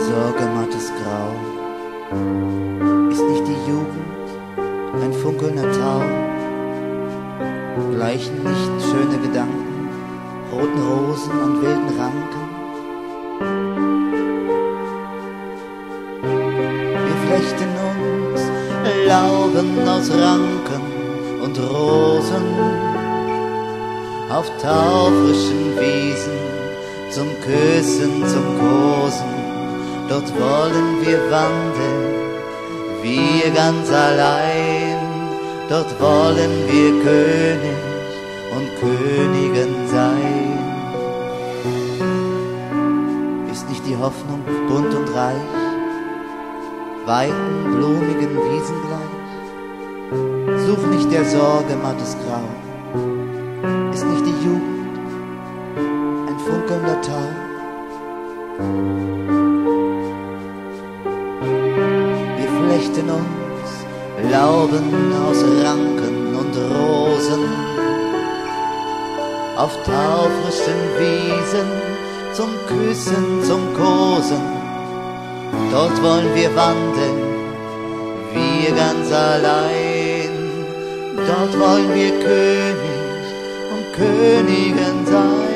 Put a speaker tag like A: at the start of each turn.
A: sorgemattes Grau. Ist nicht die Jugend ein funkelnder Tau? Gleichen nicht schöne Gedanken roten Rosen und wilden Ranken? Wir flechten uns Lauben aus Ranken und Rosen auf taufrischen Wiesen zum Küssen, zum Kosen. Dort wollen wir wandeln, wir ganz allein. Dort wollen wir König und Königin sein. Ist nicht die Hoffnung bunt und reich, weiten, blumigen Wiesen gleich? Such nicht der Sorge mattes Grau. Ist nicht die Jugend ein funkelnder Tau? Wir flechten uns Lauben aus Ranken und Rosen auf taufrischen Wiesen zum Küssen, zum Kosen. Dort wollen wir wandeln, wir ganz allein. Dort wollen wir König und Königin sein.